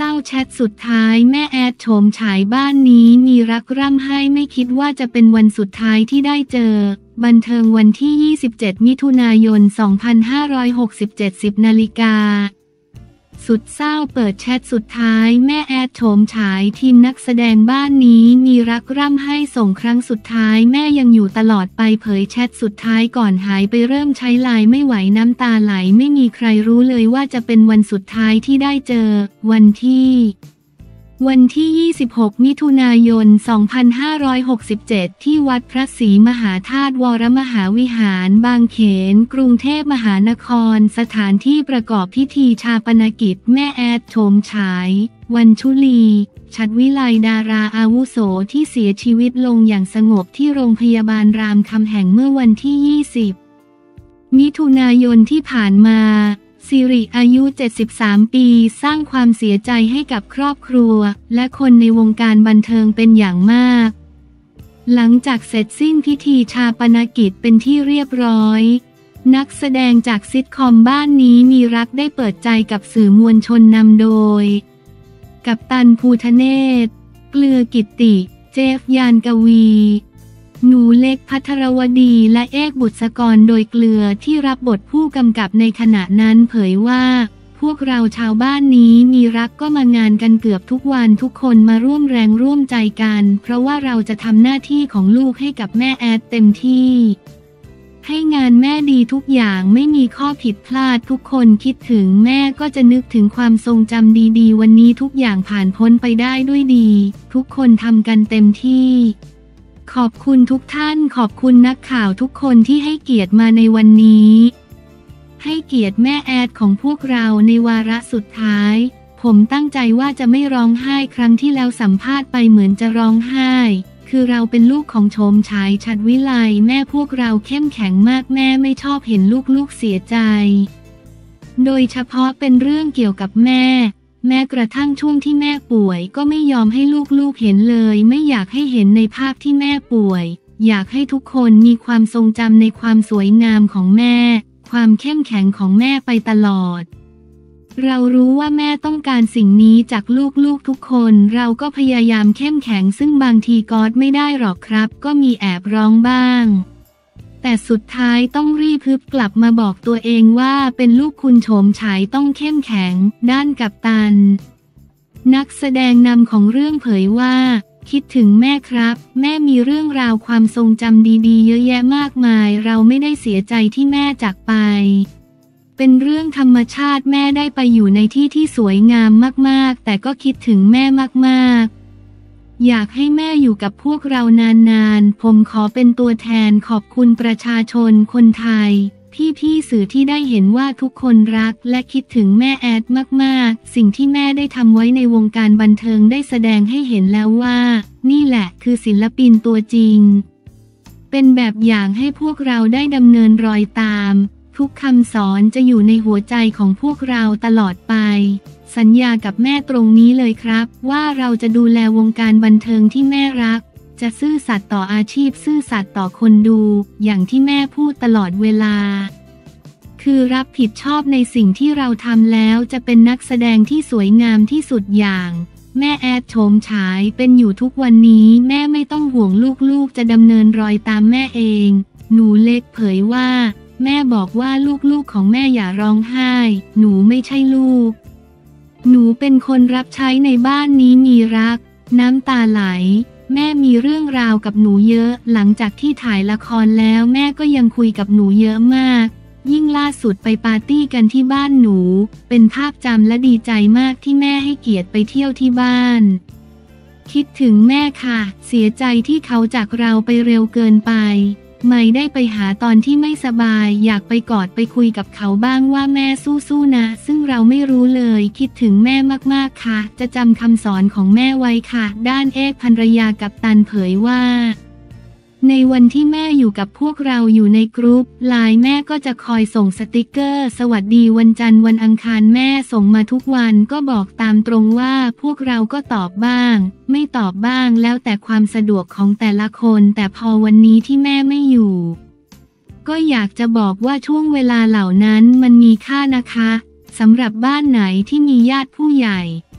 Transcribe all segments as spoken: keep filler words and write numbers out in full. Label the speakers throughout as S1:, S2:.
S1: ศร้าแชทสุดท้ายแม่แอดโฉมฉายบ้านนี้มีรักร่ำไห้ไม่คิดว่าจะเป็นวันสุดท้ายที่ได้เจอบันเทิงวันที่ยี่สิบเจ็ดมิถุนายนสองพันห้าร้อยหกสิบเจ็ด สิบนาฬิกาสุดเศร้าเปิดแชทสุดท้ายแม่แอดโฉมฉายทีมนักแสดงบ้านนี้มีรักร่ำไห้ส่งครั้งสุดท้ายแม่ยังอยู่ตลอดไปเผยแชทสุดท้ายก่อนหายไปเริ่มใช้ไลน์ไม่ไหวน้ำตาไหลไม่มีใครรู้เลยว่าจะเป็นวันสุดท้ายที่ได้เจอวันที่วันที่ยี่สิบหกมิถุนายนสองพันห้าร้อยหกสิบเจ็ดที่วัดพระศรีมหาธาตุวรมหาวิหารบางเขนกรุงเทพมหานครสถานที่ประกอบพิธีชาปนกิจแม่แอดโฉมฉายวันชุลีชัดวิไลดาราอาวุโสที่เสียชีวิตลงอย่างสงบที่โรงพยาบาลรามคำแหงเมื่อวันที่ยี่สิบมิถุนายนที่ผ่านมาสิริอายุเจ็ดสิบสามปีสร้างความเสียใจให้กับครอบครัวและคนในวงการบันเทิงเป็นอย่างมากหลังจากเสร็จสิ้นพิธีชาปนกิจเป็นที่เรียบร้อยนักแสดงจากซิทคอมบ้านนี้มีรักได้เปิดใจกับสื่อมวลชนนำโดยกัปตันภูทะเนศเกลือกิตติเจฟยานกวีหนูเล็กภัทรวดีและเอกบุษกรโดยเกลือที่รับบทผู้กำกับในขณะนั้นเผยว่าพวกเราชาวบ้านนี้มีรักก็มางานกันเกือบทุกวันทุกคนมาร่วมแรงร่วมใจกันเพราะว่าเราจะทำหน้าที่ของลูกให้กับแม่แอดเต็มที่ให้งานแม่ดีทุกอย่างไม่มีข้อผิดพลาดทุกคนคิดถึงแม่ก็จะนึกถึงความทรงจำดีๆวันนี้ทุกอย่างผ่านพ้นไปได้ด้วยดีทุกคนทำกันเต็มที่ขอบคุณทุกท่านขอบคุณนักข่าวทุกคนที่ให้เกียรติมาในวันนี้ให้เกียรติแม่แอดของพวกเราในวาระสุดท้ายผมตั้งใจว่าจะไม่ร้องไห้ครั้งที่แล้วสัมภาษณ์ไปเหมือนจะร้องไห้คือเราเป็นลูกของโฉมฉายชัดวิไลแม่พวกเราเข้มแข็งมากแม่ไม่ชอบเห็นลูกๆเสียใจโดยเฉพาะเป็นเรื่องเกี่ยวกับแม่แม้กระทั่งช่วงที่แม่ป่วยก็ไม่ยอมให้ลูกๆเห็นเลยไม่อยากให้เห็นในภาพที่แม่ป่วยอยากให้ทุกคนมีความทรงจำในความสวยงามของแม่ความเข้มแข็งของแม่ไปตลอดเรารู้ว่าแม่ต้องการสิ่งนี้จากลูกๆทุกคนเราก็พยายามเข้มแข็งซึ่งบางทีก๊อดไม่ได้หรอกครับก็มีแอบร้องบ้างแต่สุดท้ายต้องรีบฮึบกลับมาบอกตัวเองว่าเป็นลูกคุณโฉมฉายต้องเข้มแข็งด้านกัปตันนักแสดงนำของเรื่องเผยว่าคิดถึงแม่ครับแม่มีเรื่องราวความทรงจำดีๆเยอะแยะมากมายเราไม่ได้เสียใจที่แม่จากไปเป็นเรื่องธรรมชาติแม่ได้ไปอยู่ในที่ที่สวยงามมากๆแต่ก็คิดถึงแม่มากๆอยากให้แม่อยู่กับพวกเรานานๆผมขอเป็นตัวแทนขอบคุณประชาชนคนไทยพี่ๆสื่อที่ได้เห็นว่าทุกคนรักและคิดถึงแม่แอดมากๆสิ่งที่แม่ได้ทำไว้ในวงการบันเทิงได้แสดงให้เห็นแล้วว่านี่แหละคือศิลปินตัวจริงเป็นแบบอย่างให้พวกเราได้ดำเนินรอยตามทุกคำสอนจะอยู่ในหัวใจของพวกเราตลอดไปสัญญากับแม่ตรงนี้เลยครับว่าเราจะดูแลวงการบันเทิงที่แม่รักจะซื่อสัตย์ต่ออาชีพซื่อสัตย์ต่อคนดูอย่างที่แม่พูดตลอดเวลาคือรับผิดชอบในสิ่งที่เราทำแล้วจะเป็นนักแสดงที่สวยงามที่สุดอย่างแม่แอดโฉมฉายเป็นอยู่ทุกวันนี้แม่ไม่ต้องห่วงลูกๆจะดำเนินรอยตามแม่เองหนูเล็กเผยว่าแม่บอกว่าลูกๆของแม่อย่าร้องไห้หนูไม่ใช่ลูกหนูเป็นคนรับใช้ในบ้านนี้มีรักน้ำตาไหลแม่มีเรื่องราวกับหนูเยอะหลังจากที่ถ่ายละครแล้วแม่ก็ยังคุยกับหนูเยอะมากยิ่งล่าสุดไปปาร์ตี้กันที่บ้านหนูเป็นภาพจำและดีใจมากที่แม่ให้เกียรติไปเที่ยวที่บ้านคิดถึงแม่ค่ะเสียใจที่เขาจากเราไปเร็วเกินไปไม่ได้ไปหาตอนที่ไม่สบายอยากไปกอดไปคุยกับเขาบ้างว่าแม่สู้ๆนะซึ่งเราไม่รู้เลยคิดถึงแม่มากๆค่ะจะจำคำสอนของแม่ไว้ค่ะด้านเอกภรรยากัปตันเผยว่าในวันที่แม่อยู่กับพวกเราอยู่ในกรุ๊ปไลน์แม่ก็จะคอยส่งสติกเกอร์สวัสดีวันจันทร์วันอังคารแม่ส่งมาทุกวันก็บอกตามตรงว่าพวกเราก็ตอบบ้างไม่ตอบบ้างแล้วแต่ความสะดวกของแต่ละคนแต่พอวันนี้ที่แม่ไม่อยู่ก็อยากจะบอกว่าช่วงเวลาเหล่านั้นมันมีค่านะคะสำหรับบ้านไหนที่มีญาติผู้ใหญ่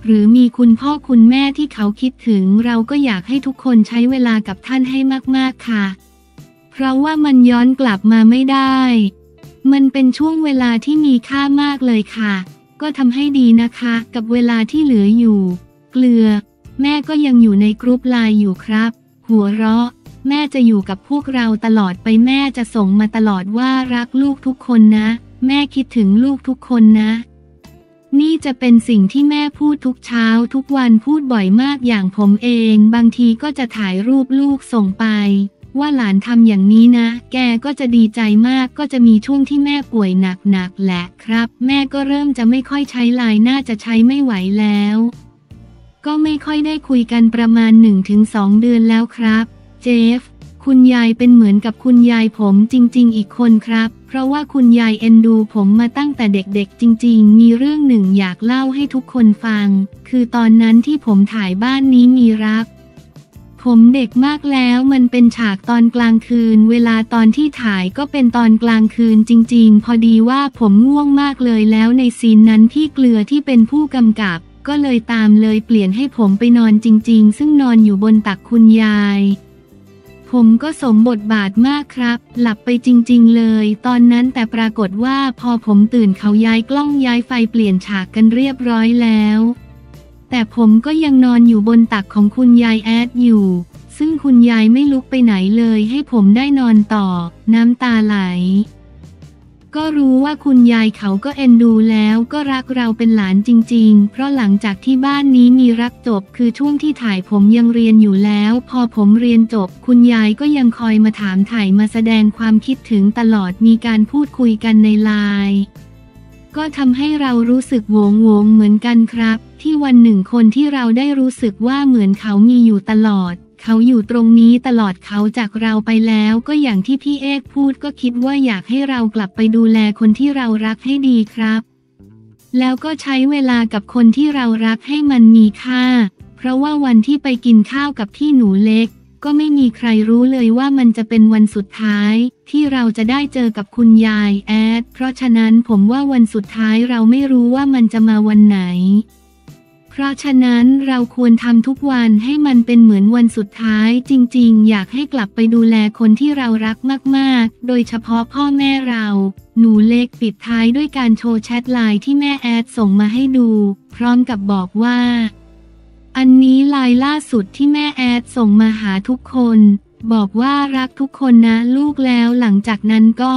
S1: หรือมีคุณพ่อคุณแม่ที่เขาคิดถึงเราก็อยากให้ทุกคนใช้เวลากับท่านให้มากๆค่ะเพราะว่ามันย้อนกลับมาไม่ได้มันเป็นช่วงเวลาที่มีค่ามากเลยค่ะก็ทำให้ดีนะคะกับเวลาที่เหลืออยู่เกลือแม่ก็ยังอยู่ในกรุ๊ปไลน์อยู่ครับหัวเราะแม่จะอยู่กับพวกเราตลอดไปแม่จะส่งมาตลอดว่ารักลูกทุกคนนะแม่คิดถึงลูกทุกคนนะนี่จะเป็นสิ่งที่แม่พูดทุกเช้าทุกวันพูดบ่อยมากอย่างผมเองบางทีก็จะถ่ายรูปลูกส่งไปว่าหลานทำอย่างนี้นะแกก็จะดีใจมากก็จะมีช่วงที่แม่ป่วยหนักๆแหละครับแม่ก็เริ่มจะไม่ค่อยใช้ไลน์น่าจะใช้ไม่ไหวแล้วก็ไม่ค่อยได้คุยกันประมาณ หนึ่งถึงสอง เดือนแล้วครับเจฟคุณยายเป็นเหมือนกับคุณยายผมจริงๆอีกคนครับเพราะว่าคุณยายเอ็นดูผมมาตั้งแต่เด็กๆจริงๆมีเรื่องหนึ่งอยากเล่าให้ทุกคนฟังคือตอนนั้นที่ผมถ่ายบ้านนี้มีรักผมเด็กมากแล้วมันเป็นฉากตอนกลางคืนเวลาตอนที่ถ่ายก็เป็นตอนกลางคืนจริงๆพอดีว่าผมง่วงมากเลยแล้วในซีนนั้นพี่เกลือที่เป็นผู้กำกับก็เลยตามเลยเปลี่ยนให้ผมไปนอนจริงๆซึ่งนอนอยู่บนตักคุณยายผมก็สมบทบาทมากครับหลับไปจริงๆเลยตอนนั้นแต่ปรากฏว่าพอผมตื่นเขาย้ายกล้องย้ายไฟเปลี่ยนฉากกันเรียบร้อยแล้วแต่ผมก็ยังนอนอยู่บนตักของคุณยายแอดอยู่ซึ่งคุณยายไม่ลุกไปไหนเลยให้ผมได้นอนต่อน้ำตาไหลก็รู้ว่าคุณยายเขาก็เอ็นดูแล้วก็รักเราเป็นหลานจริงๆเพราะหลังจากที่บ้านนี้มีรักจบคือช่วงที่ถ่ายผมยังเรียนอยู่แล้วพอผมเรียนจบคุณยายก็ยังคอยมาถามถ่ายมาแสดงความคิดถึงตลอดมีการพูดคุยกันในไลน์ก็ทำให้เรารู้สึกโหวงโหวงเหมือนกันครับที่วันหนึ่งคนที่เราได้รู้สึกว่าเหมือนเขามีอยู่ตลอดเขาอยู่ตรงนี้ตลอดเขาจากเราไปแล้วก็อย่างที่พี่เอกพูดก็คิดว่าอยากให้เรากลับไปดูแลคนที่เรารักให้ดีครับแล้วก็ใช้เวลากับคนที่เรารักให้มันมีค่าเพราะว่าวันที่ไปกินข้าวกับพี่หนูเล็กก็ไม่มีใครรู้เลยว่ามันจะเป็นวันสุดท้ายที่เราจะได้เจอกับคุณยายแอดเพราะฉะนั้นผมว่าวันสุดท้ายเราไม่รู้ว่ามันจะมาวันไหนเพราะฉะนั้นเราควรทำทุกวันให้มันเป็นเหมือนวันสุดท้ายจริงๆอยากให้กลับไปดูแลคนที่เรารักมากๆโดยเฉพาะพ่อแม่เราหนูเล็กปิดท้ายด้วยการโชว์แชทไลน์ที่แม่แอดส่งมาให้ดูพร้อมกับบอกว่าอันนี้ไลน์ล่าสุดที่แม่แอดส่งมาหาทุกคนบอกว่ารักทุกคนนะลูกแล้วหลังจากนั้นก็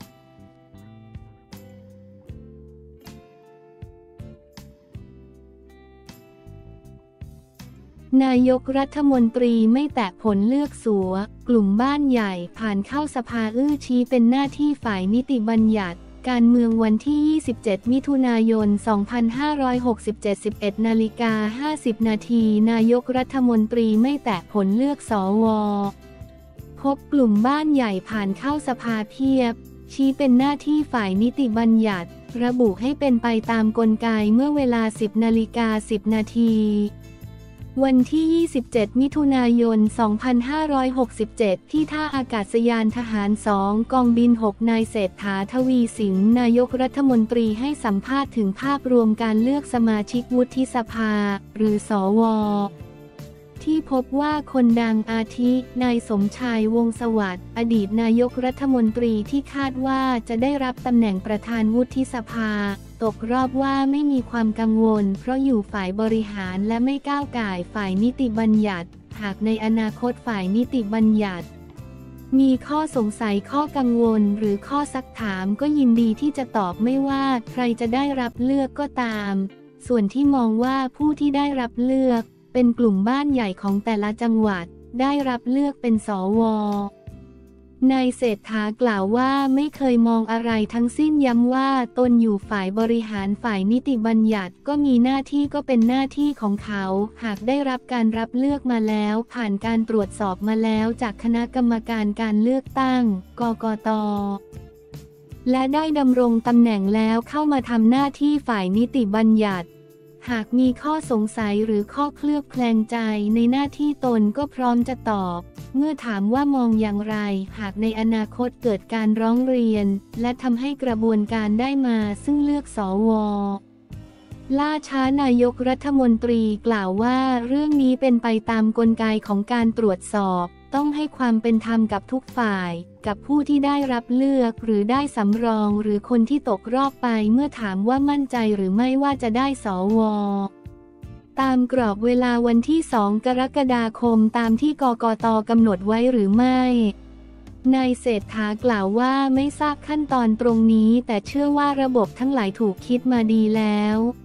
S1: นายกรัฐมนตรีไม่แตะผลเลือกสัวกลุ่มบ้านใหญ่ผ่านเข้าสภาอื้อชี้เป็นหน้าที่ฝ่ายนิติบัญญัติการเมืองวันที่ยี่สิบเจ็ดมิถุนายนสองพันห้าร้อยหกสิบเจ็ด สิบเอ็ดนาฬิกาห้าสิบนาทีนายกรัฐมนตรีไม่แตะผลเลือกสวพบกลุ่มบ้านใหญ่ผ่านเข้าสภาเพียบชี้เป็นหน้าที่ฝ่ายนิติบัญญัติระบุให้เป็นไปตามกลไกเมื่อเวลา สิบนาฬิกาสิบนาทีวันที่ ยี่สิบเจ็ด มิถุนายน สองพันห้าร้อยหกสิบเจ็ด ที่ท่าอากาศยานทหาร สอง กองบิน หก นายเศรษฐา ทวีสินนายกรัฐมนตรีให้สัมภาษณ์ถึงภาพรวมการเลือกสมาชิกวุฒิสภา หรือสว ที่พบว่าคนดังอาทินายสมชายวงศ์สวัสดิ์อดีตนายกรัฐมนตรีที่คาดว่าจะได้รับตำแหน่งประธานวุฒิสภาตกรอบว่าไม่มีความกังวลเพราะอยู่ฝ่ายบริหารและไม่ก้าวก่ายฝ่ายนิติบัญญัติหากในอนาคตฝ่ายนิติบัญญัติมีข้อสงสัยข้อกังวลหรือข้อซักถามก็ยินดีที่จะตอบไม่ว่าใครจะได้รับเลือกก็ตามส่วนที่มองว่าผู้ที่ได้รับเลือกเป็นกลุ่มบ้านใหญ่ของแต่ละจังหวัดได้รับเลือกเป็นสวนายเศรษฐากล่าวว่าไม่เคยมองอะไรทั้งสิ้นย้ำว่าตนอยู่ฝ่ายบริหารฝ่ายนิติบัญญัติก็มีหน้าที่ก็เป็นหน้าที่ของเขาหากได้รับการรับเลือกมาแล้วผ่านการตรวจสอบมาแล้วจากคณะกรรมการการเลือกตั้งกกต.และได้ดำรงตำแหน่งแล้วเข้ามาทำหน้าที่ฝ่ายนิติบัญญัติหากมีข้อสงสัยหรือข้อเคลือบแคลงใจในหน้าที่ตนก็พร้อมจะตอบเมื่อถามว่ามองอย่างไรหากในอนาคตเกิดการร้องเรียนและทำให้กระบวนการได้มาซึ่งเลือกสวล่าช้านายกรัฐมนตรีกล่าวว่าเรื่องนี้เป็นไปตามกลไกของการตรวจสอบต้องให้ความเป็นธรรมกับทุกฝ่ายกับผู้ที่ได้รับเลือกหรือได้สำรองหรือคนที่ตกรอบไปเมื่อถามว่ามั่นใจหรือไม่ว่าจะได้สวตามกรอบเวลาวันที่สองกรกฎาคมตามที่กกต.กำหนดไว้หรือไม่นายเศรษฐากล่าวว่าไม่ทราบขั้นตอนตรงนี้แต่เชื่อว่าระบบทั้งหลายถูกคิดมาดีแล้ว